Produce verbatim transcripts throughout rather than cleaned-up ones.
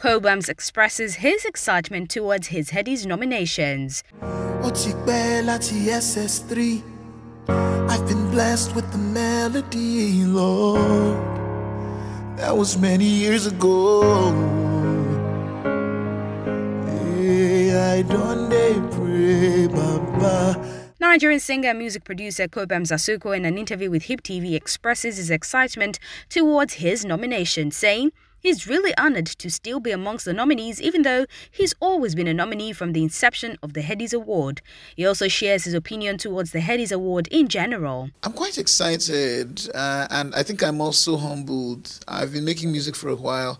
Cobhams expresses his excitement towards his Headies nominations. S S three. I've been blessed with the melody, Lord. That was many years ago. Hey, I don't pray, Baba. Nigerian singer and music producer Cobhams Asuko, in an interview with Hip T V, expresses his excitement towards his nomination, saying he's really honored to still be amongst the nominees, even though he's always been a nominee from the inception of the Headies Award. He also shares his opinion towards the Headies Award in general. I'm quite excited, uh, and I think I'm also humbled. I've been making music for a while.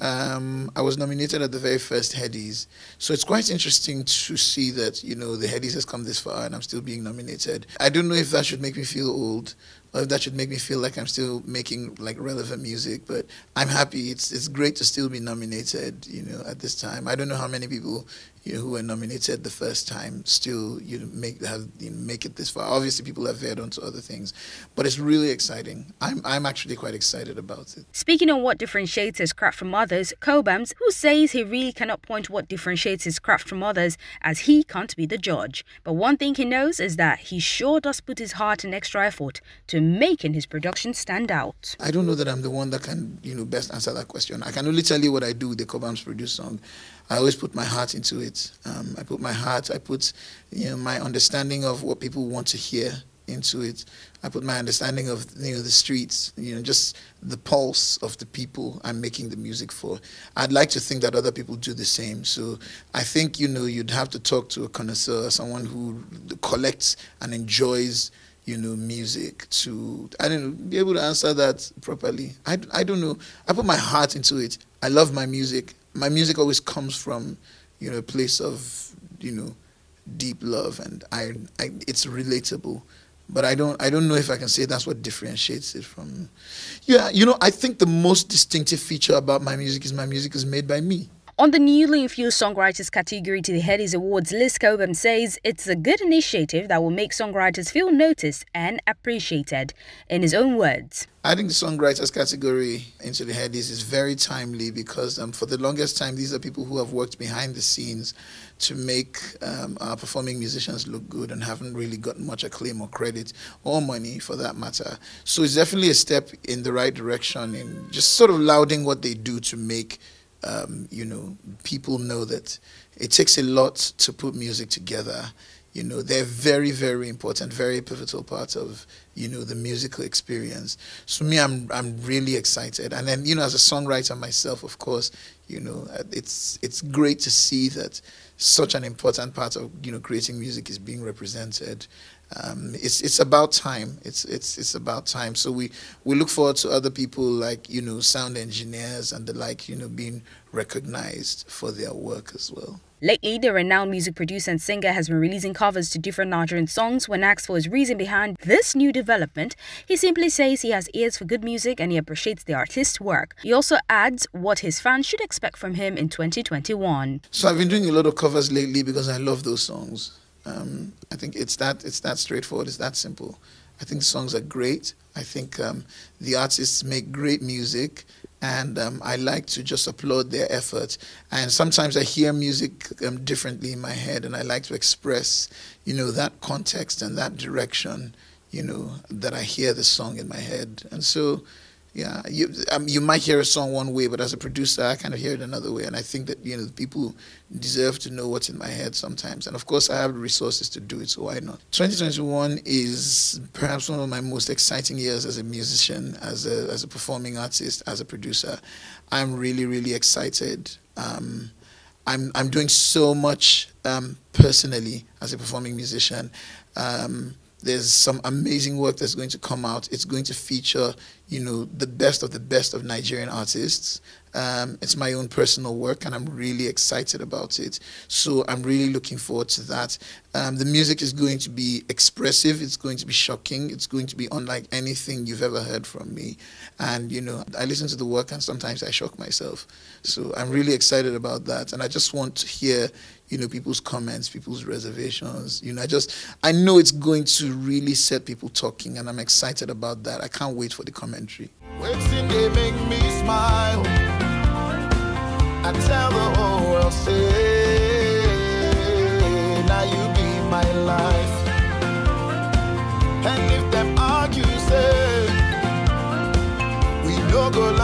Um, I was nominated at the very first Headies, so it's quite interesting to see that, you know, the Headies has come this far and I'm still being nominated. I don't know if that should make me feel old, or if that should make me feel like I'm still making like relevant music, but I'm happy. It's it's great to still be nominated, you know, at this time. I don't know how many people, you know, who were nominated the first time still, you know, make have you know, make it this far. Obviously, people have veered onto other things, but it's really exciting. I'm I'm actually quite excited about it. Speaking on what differentiates his craft from others, Cobhams, who says he really cannot point what differentiates his craft from others, as he can't be the judge. But one thing he knows is that he sure does put his heart and extra effort to making his production stand out. I don't know that I'm the one that can, you know, best answer that question. I can only tell you what I do with the Cobhams produced song. I always put my heart into it. Um, I put my heart, I put, you know, my understanding of what people want to hear into it. I put my understanding of, you know, the streets, you know, just the pulse of the people I'm making the music for. I'd like to think that other people do the same. So I think, you know, you'd have to talk to a connoisseur, someone who collects and enjoys, you know, music, to, I don't know, be able to answer that properly. I, I don't know. I put my heart into it. I love my music. My music always comes from, you know, a place of, you know, deep love, and I, I it's relatable. But I don't I don't know if I can say that's what differentiates it from. Yeah, you know, I think the most distinctive feature about my music is my music is made by me. On the newly infused songwriters category to the Headies Awards list, Cobhams says it's a good initiative that will make songwriters feel noticed and appreciated. In his own words, Adding the songwriters category into the Headies is very timely because um, for the longest time, these are people who have worked behind the scenes to make um, our performing musicians look good and haven't really gotten much acclaim or credit or money for that matter. So it's definitely a step in the right direction in just sort of lauding what they do to make Um, you know, people know that it takes a lot to put music together. You know, they're very, very important, very pivotal part of, you know, the musical experience. So me, I'm I'm really excited. And then, you know, as a songwriter myself, of course, you know, it's it's great to see that such an important part of, you know, creating music is being represented. Um, it's it's about time. It's it's it's about time. So we we look forward to other people like, you know, sound engineers and the like, you know, being recognized for their work as well. Lately, the renowned music producer and singer has been releasing covers to different Nigerian songs. When asked for his reason behind this new development, he simply says he has ears for good music and he appreciates the artist's work. He also adds what his fans should expect from him in twenty twenty-one. So I've been doing a lot of covers lately because I love those songs. Um, I think it's that it's that straightforward, it's that simple. I think the songs are great. I think um, the artists make great music, and um, I like to just applaud their effort. And sometimes I hear music um, differently in my head, and I like to express, you know, that context and that direction, you know, that I hear the song in my head. And so, yeah, you um, you might hear a song one way, but as a producer, I kind of hear it another way. And I think that, you know, people deserve to know what's in my head sometimes. And of course, I have the resources to do it, so why not? twenty twenty-one is perhaps one of my most exciting years as a musician, as a as a performing artist, as a producer. I'm really, really excited. Um, I'm I'm doing so much um, personally as a performing musician. Um, There's some amazing work that's going to come out. It's going to feature, you know, the best of the best of Nigerian artists. Um, it's my own personal work, and I'm really excited about it. So I'm really looking forward to that. Um, the music is going to be expressive. It's going to be shocking. It's going to be unlike anything you've ever heard from me. And, you know, I listen to the work, and sometimes I shock myself. So I'm really excited about that. And I just want to hear, you know, people's comments, people's reservations. You know, I just, I know it's going to really set people talking, and I'm excited about that. I can't wait for the commentary. They make me smile. I tell the whole world, say, now you be my life. And if them argue, say, we no go